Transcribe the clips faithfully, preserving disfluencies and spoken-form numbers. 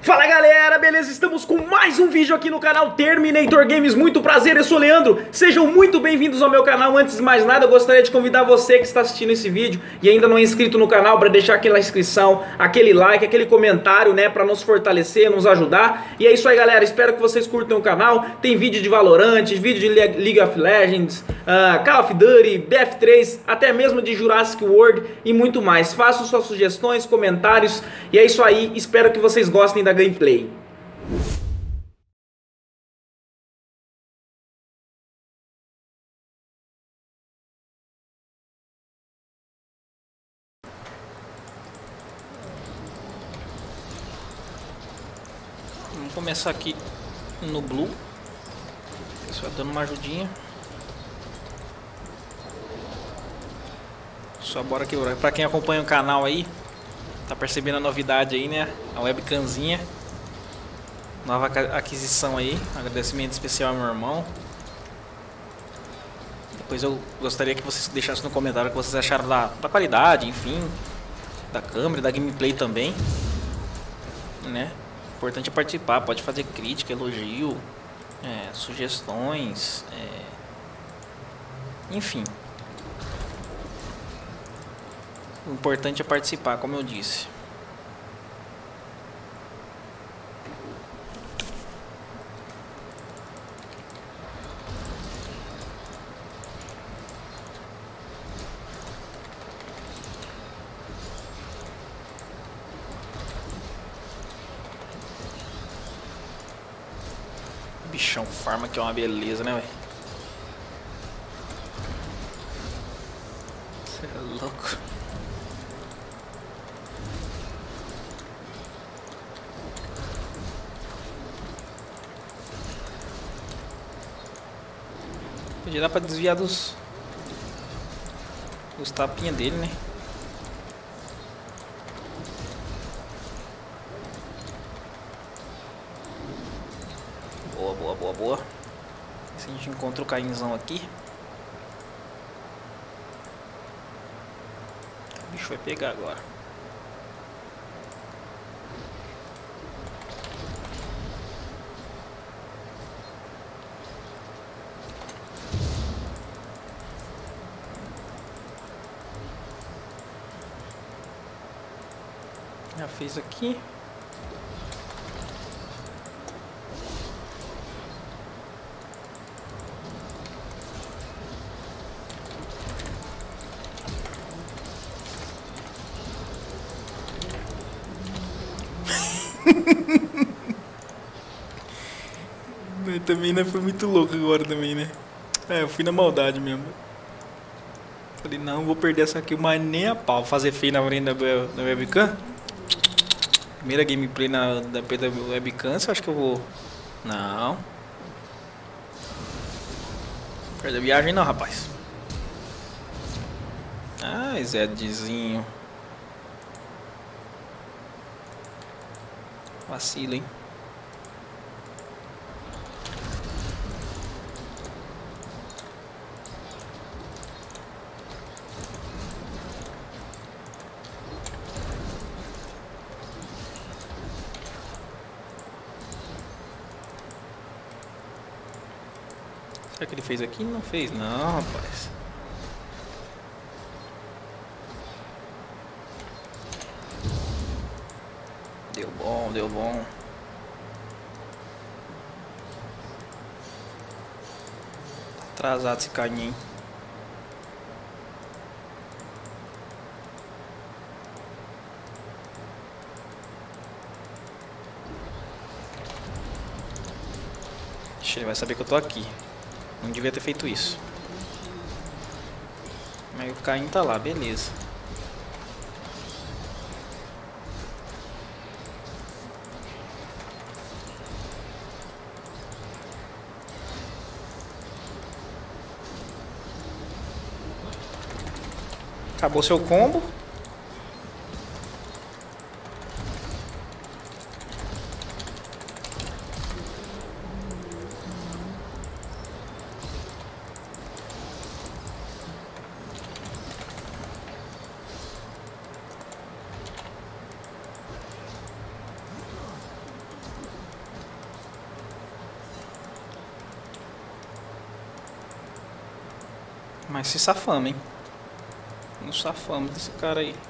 Fala galera, beleza? Estamos com mais um vídeo aqui no canal Terminator Games. Muito prazer, eu sou o Leandro. Sejam muito bem-vindos ao meu canal. Antes de mais nada, eu gostaria de convidar você que está assistindo esse vídeo e ainda não é inscrito no canal para deixar aquela inscrição, aquele like, aquele comentário, né, para nos fortalecer, nos ajudar. E é isso aí, galera. Espero que vocês curtam o canal. Tem vídeo de Valorant, vídeo de League of Legends, uh, Call of Duty, B F três, até mesmo de Jurassic World e muito mais. Façam suas sugestões, comentários. E é isso aí. Espero que vocês gostem da gameplay. Vamos começar aqui no Blue. Só dando uma ajudinha. Só bora aqui, pra quem acompanha o canal aí, tá percebendo a novidade aí, né? A webcamzinha. Nova aquisição aí. Agradecimento especial ao meu irmão. Depois eu gostaria que vocês deixassem no comentário o que vocês acharam da, da qualidade, enfim, da câmera, da gameplay também, né? Importante é participar, pode fazer crítica, elogio, é, sugestões, é, enfim. O importante é participar, como eu disse. Bichão farma que é uma beleza, né, velho? Você é louco. Podia dar pra desviar dos dos tapinhas dele, né? Boa, boa, boa, boa. Se a gente encontra o Cainzão aqui, o bicho vai pegar agora. Já fez aqui. Também, né? Foi muito louco agora também, né? É, eu fui na maldade mesmo. Falei, não, vou perder essa aqui, mas nem a pau. Fazer feio na frente da, da webcam. Primeira gameplay na, da, da webcam, você acha que eu vou... Não. Perder a viagem não, rapaz. Ai, Zedzinho. Vacila, hein? Será que ele fez aqui? Não fez não, rapaz. Deu bom, deu bom. Atrasado esse caninho. Ele vai saber que eu tô aqui. Não devia ter feito isso. Mas o Caim tá lá, beleza. Acabou seu combo. Mas se safamos, hein? Nos safamos desse cara aí.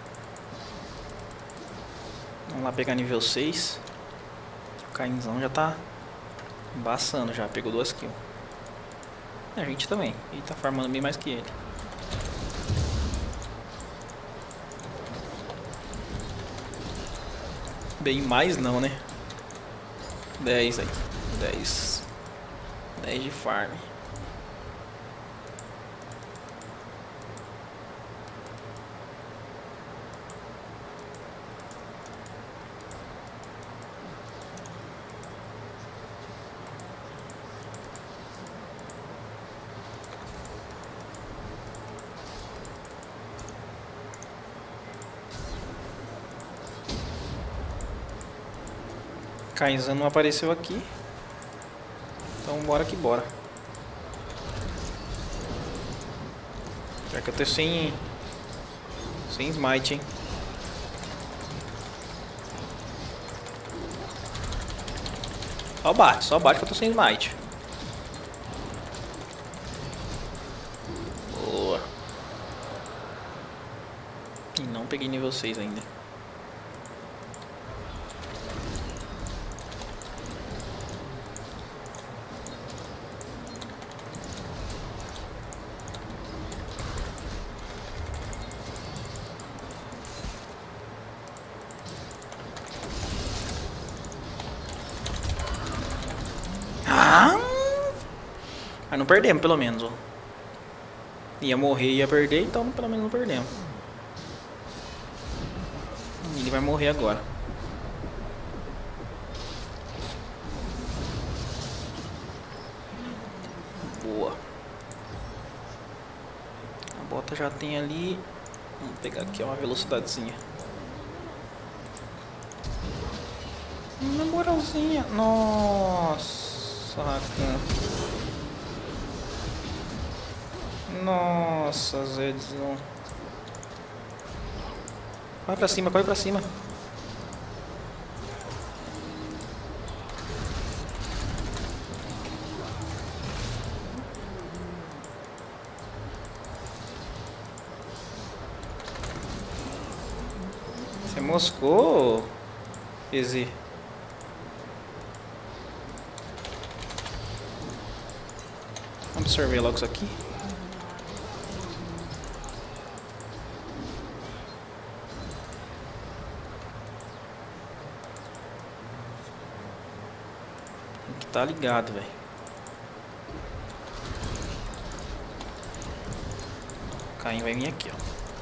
Vamos lá pegar nível seis. O Cainzão já tá embaçando já, pegou duas kills. A gente também, ele tá farmando bem mais que ele. Bem mais não, né? dez aí. dez. dez de farm. Cainzão não apareceu aqui. Então bora que bora. Já que eu tô sem Sem smite, hein. Só bate, só bate que eu tô sem smite. Boa. E não peguei nível seis ainda. Mas não perdemos, pelo menos, ó. Ia morrer, ia perder, então pelo menos não perdemos. Ele vai morrer agora. Boa. A bota já tem ali. Vamos pegar aqui uma velocidadezinha. Na moralzinha. Nossa, Rakan. Nossa, Zedzão. Corre pra cima, corre pra cima. Você moscou, Easy. Vamos absorver logo isso aqui. Tá ligado, velho. O Caim vai vir aqui, ó.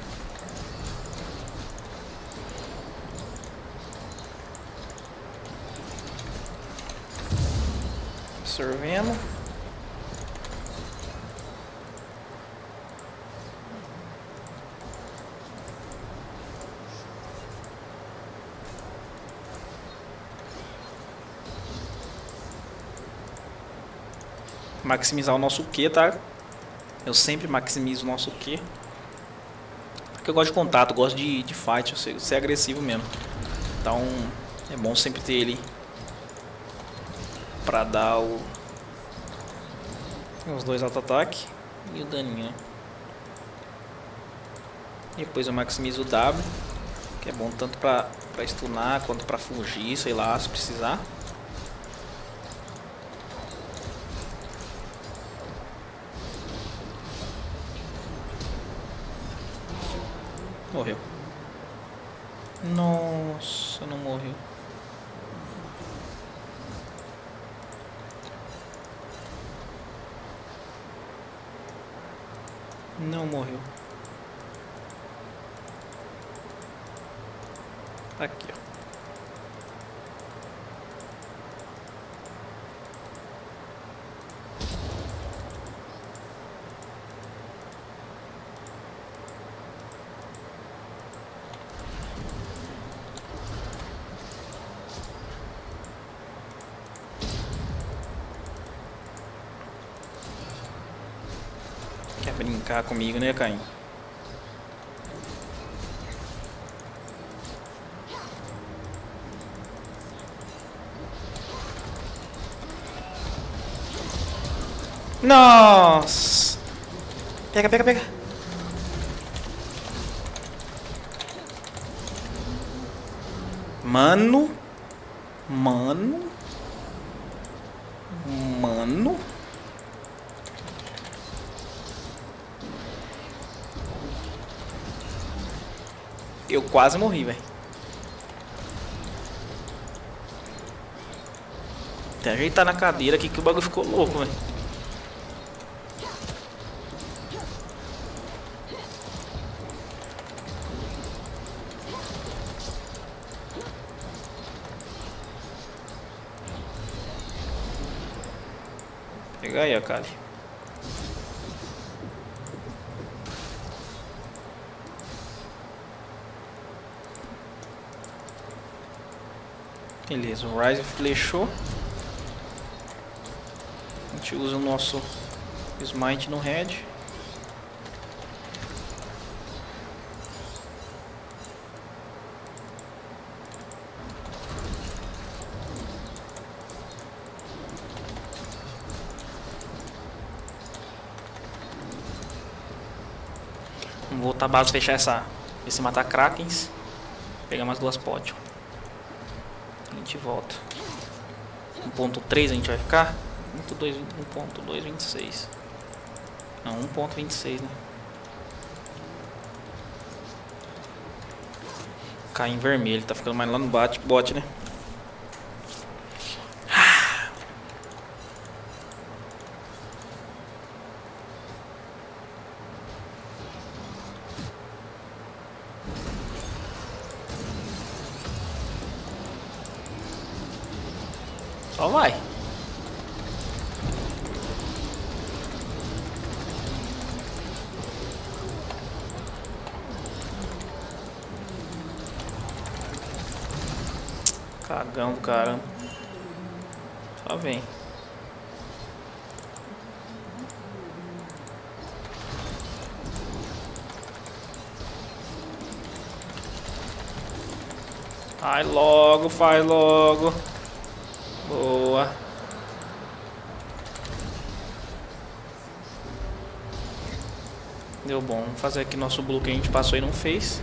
Absorvendo. Maximizar o nosso Q, tá? Eu sempre maximizo o nosso Q. Porque eu gosto de contato, gosto de, de fight, eu sei, ser agressivo mesmo. Então é bom sempre ter ele pra dar o os dois auto-ataque e o daninho, né? Depois eu maximizo o W, que é bom tanto pra, pra stunar quanto pra fugir, sei lá, se precisar. Morreu. Nossa, não morreu. Não morreu. Aqui, ó. Quer brincar comigo, né, Caim? Nossa! Pega, pega, pega. Mano. Mano. Mano. Eu quase morri, velho. Tem que ajeitar na cadeira aqui que o bagulho ficou louco, velho. Pega aí, Akali. Beleza, o Ryze flechou. A gente usa o nosso Smite no Red. Vamos voltar a base, fechar essa. Ver se matar Krakens. Pegar mais duas potes. A gente volta. um ponto três a gente vai ficar? um ponto dois vinte e seis. Não, um ponto vinte e seis, né? Cai em vermelho, tá ficando mais lá no bate, bote, né? Só vai. Cagão do caramba. Só vem. Vai logo, faz logo. Boa. Deu bom. Vamos fazer aqui nosso blue que a gente passou e não fez.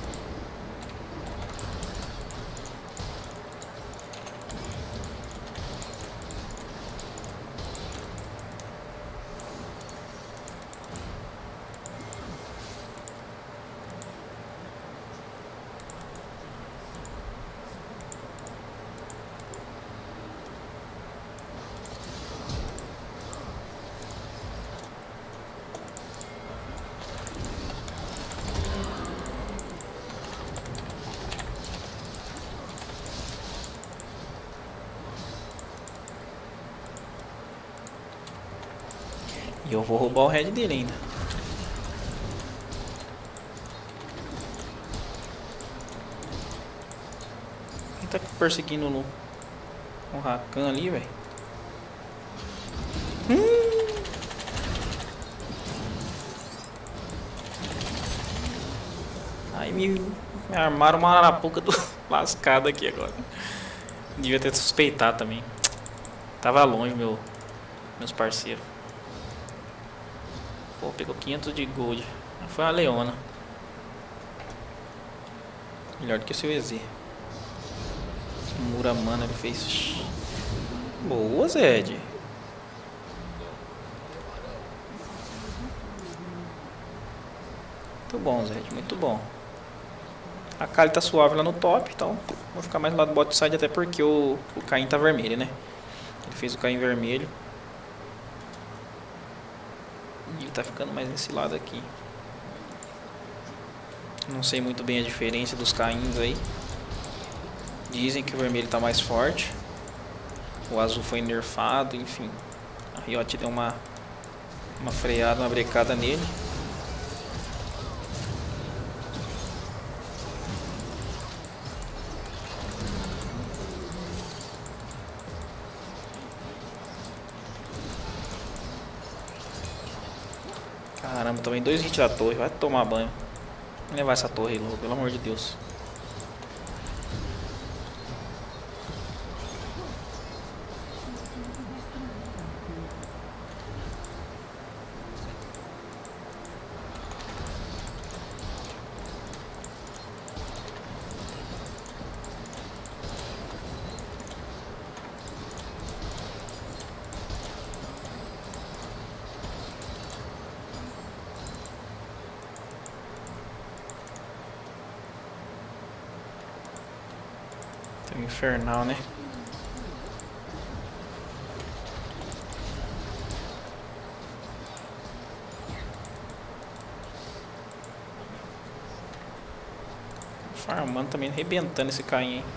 E eu vou roubar o red dele ainda. Quem tá perseguindo o, o Rakan ali, velho? Hum. Aí me, me armaram uma arapuca do lascado aqui agora. Devia ter suspeitado também. Tava longe, meu, meus parceiros. Pô, pegou quinhentos de gold. Foi uma leona. Melhor do que o seu E Z. Muramana ele fez. Boa, Zed. Muito bom, Zed. Muito bom. A Kali tá suave lá no top, então vou ficar mais lá do bot side, até porque o, o Caim tá vermelho, né? Ele fez o Caim vermelho. E ele tá ficando mais nesse lado aqui. Não sei muito bem a diferença dos Caíns aí. Dizem que o vermelho tá mais forte. O azul foi nerfado, enfim. A Riot deu uma, uma freada, uma brecada nele. Caramba, tomei dois hits da torre. Vai tomar banho. Vou levar essa torre aí logo, pelo amor de Deus. infernal, né? Farmando também, arrebentando esse Caim, hein?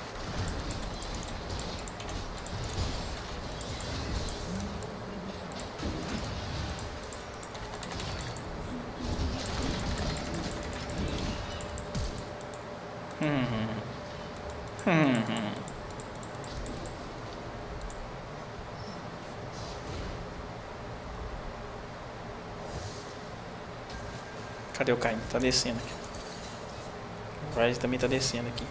Hum. Hum. Cadê o Caim? Tá descendo aqui. O Rise também tá descendo aqui.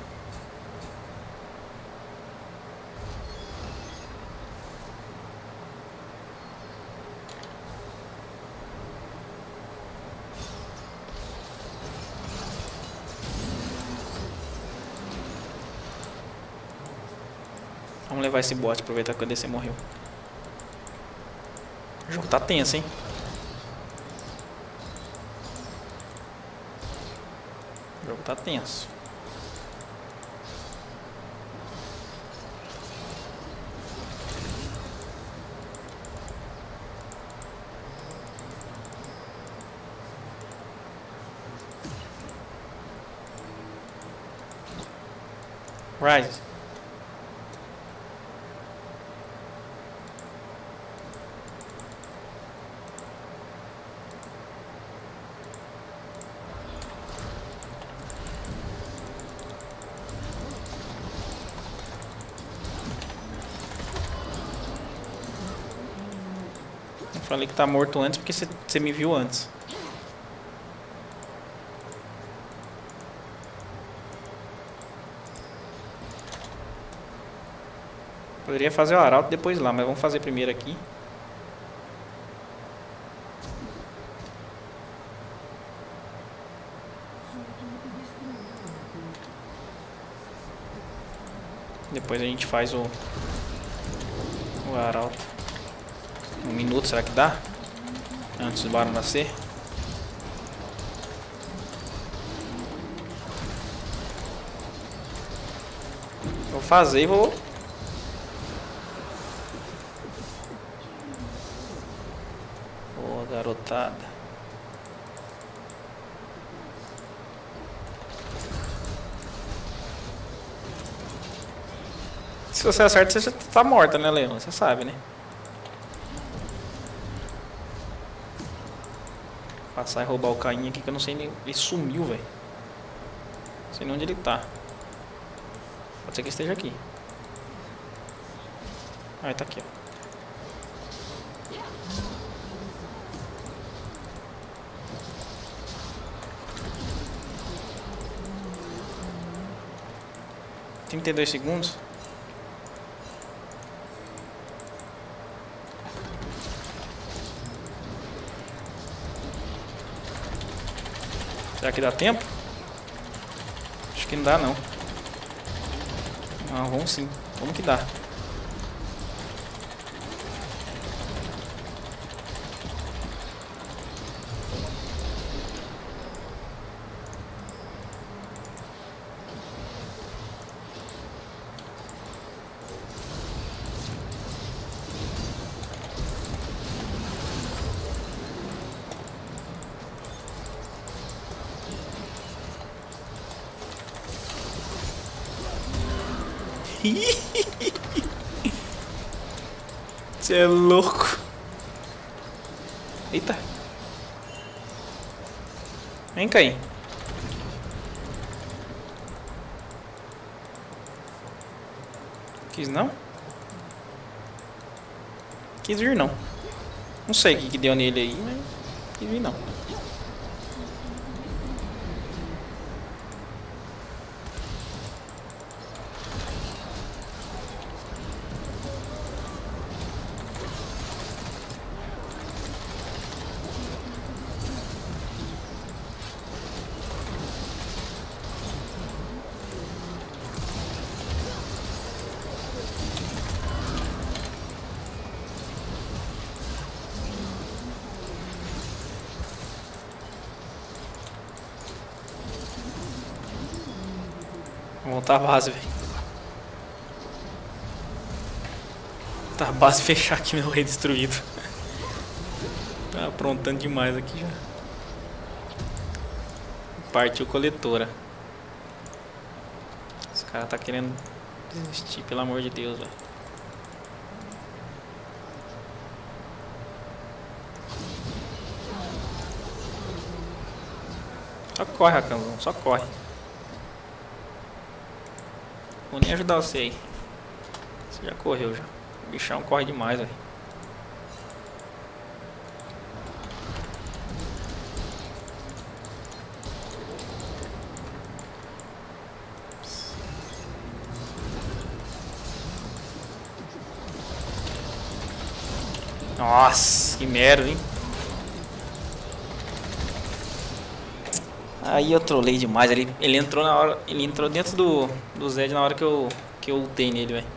Vamos levar esse bot, aproveitar que o D C morreu. O jogo tá tenso, hein? O jogo tá tenso. Rise. Falei que tá morto antes porque você me viu antes. Poderia fazer o arauto depois lá, mas vamos fazer primeiro aqui. Depois a gente faz o, o arauto. Um minuto, será que dá? Antes do barão nascer. Vou fazer e vou... Boa, garotada. Se você acerta, você já tá morta, né, Leon? Você sabe, né? Passar e roubar o Caim aqui que eu não sei nem... Ele sumiu, velho. Não sei nem onde ele tá. Pode ser que esteja aqui. Ah, ele tá aqui, ó. trinta e dois segundos. Será que dá tempo? Acho que não dá, não. Ah, vamos sim. Vamos que dá. Você é louco. Eita. Vem cá aí. Quis não? Quis vir não. Não sei o que, que deu nele aí, mas quis vir não. Vamos voltar a base, velho. Tá, base fechar aqui, meu rei destruído. Tá aprontando demais aqui já. Partiu coletora. Esse cara tá querendo desistir, pelo amor de Deus, velho. Só corre, Rakanzão, só corre. Vou nem ajudar você aí. Você já correu já. O bichão corre demais, velho. Nossa, que merda, hein? Aí eu trolei demais. Ele, ele entrou na hora. Ele entrou dentro do, do Zed na hora que eu, que eu ultei nele, velho.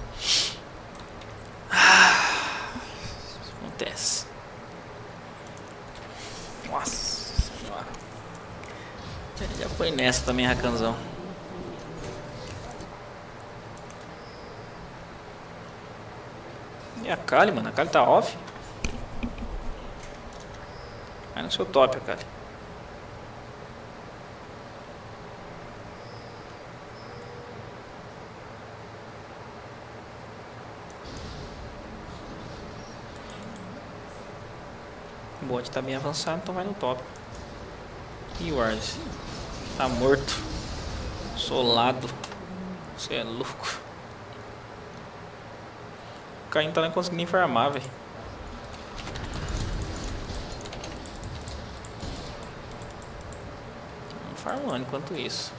Ah, acontece. Nossa senhora. Ele já foi nessa também, Rakanzão. E a Kali, mano? A Kali tá off? Vai no seu top, a Kali. O bot tá bem avançado, então vai no top. E o Wars tá morto. Solado. Você é louco. O Caim tá nem conseguindo nem farmar, velho. Farmando enquanto isso.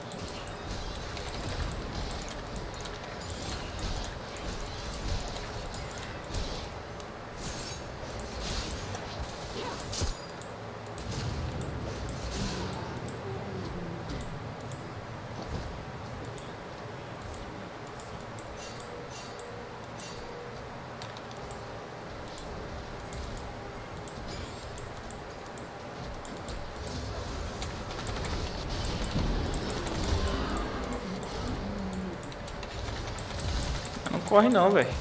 Não corre não, velho.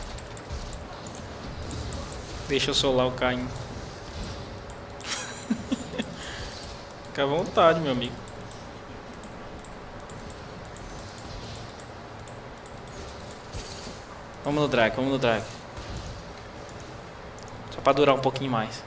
Deixa eu solar o Caim. Fica à vontade, meu amigo. Vamos no drag, vamos no drag. Só pra durar um pouquinho mais.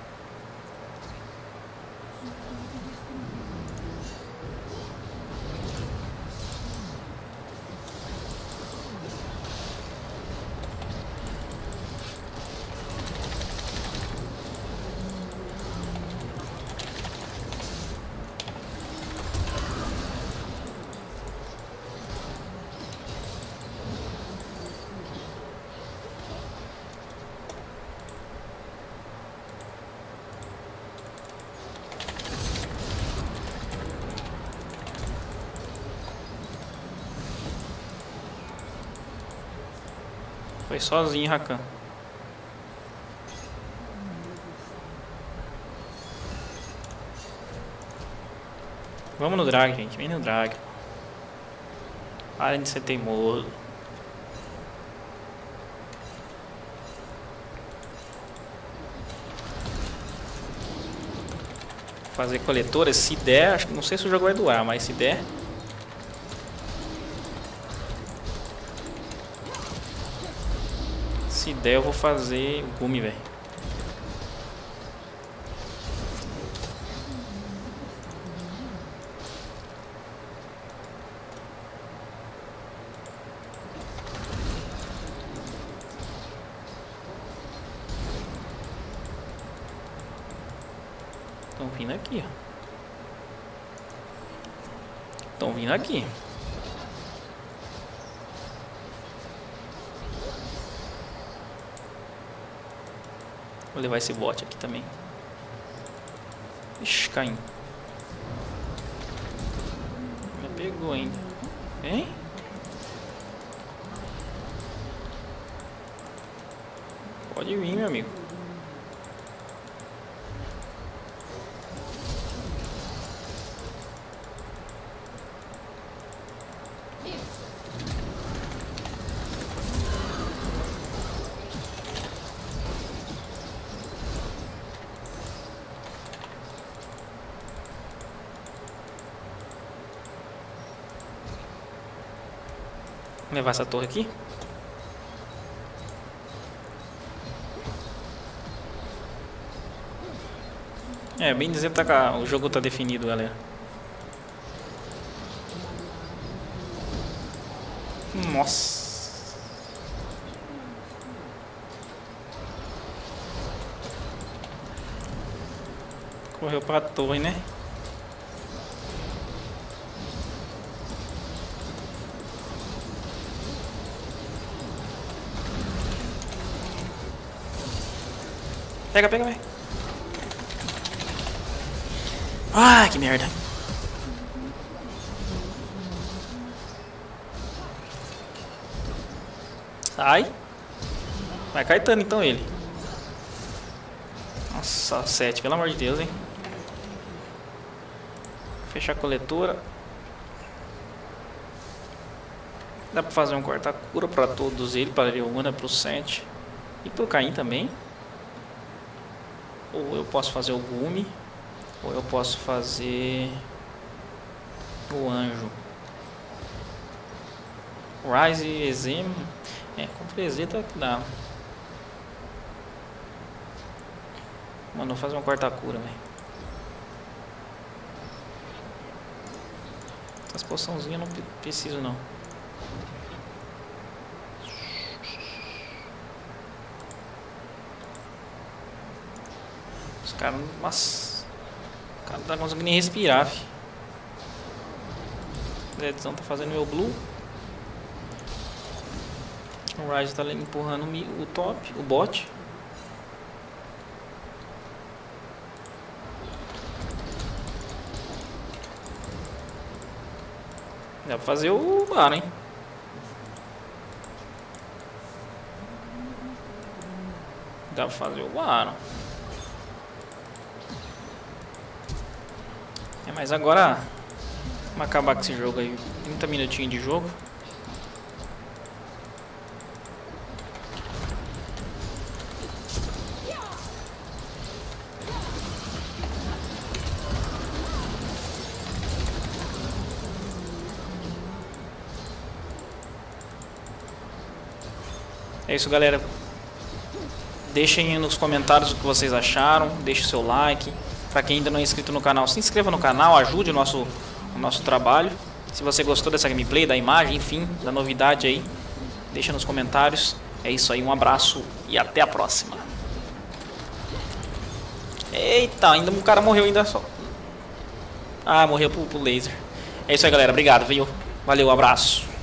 Foi sozinho, Rakan. Vamos no drag, gente. Vem no drag. Parem de ser teimoso. Fazer coletora, se der, acho, não sei se o jogo vai doar, mas se der. Se der, eu vou fazer o Gumi, velho. Estão vindo aqui, ó. Estão vindo aqui. Vou levar esse bot aqui também. Ixi, Caim. Me pegou ainda. Hein? Pode vir, meu amigo. levar essa torre aqui. É, bem dizer, tá, cá, o jogo tá definido, galera. Nossa. Correu pra torre, né? Pega, pega, pega. Ah, que merda. Sai. Vai Caetano então ele. Nossa, sete, pelo amor de Deus, hein. Fechar a coletora. Dá pra fazer um corta-cura pra todos eles, para Leona, pro sete e pro Caim também. Ou eu posso fazer o Gumi, ou eu posso fazer o Anjo. Rise e Ezem. É, contra o Ezem tá que dá. Mano, vou fazer uma corta-cura, velho. Essas poçãozinhas eu não preciso não. Os caras, nossa, o cara não tá conseguindo nem respirar, fi. O Zedzão tá fazendo meu blue. O Rise tá ali empurrando o top, o bot. Dá pra fazer o Baron, hein? Dá pra fazer o Baron. É, mas agora vamos acabar com esse jogo aí. trinta minutinhos de jogo. É isso, galera. Deixem aí nos comentários o que vocês acharam. Deixe o seu like. Para quem ainda não é inscrito no canal, se inscreva no canal. Ajude o nosso, o nosso trabalho. Se você gostou dessa gameplay, da imagem, enfim, da novidade aí, deixa nos comentários. É isso aí, um abraço e até a próxima. Eita, ainda um cara morreu ainda só. Ah, morreu pro, pro laser. É isso aí, galera. Obrigado, viu? Valeu, um abraço.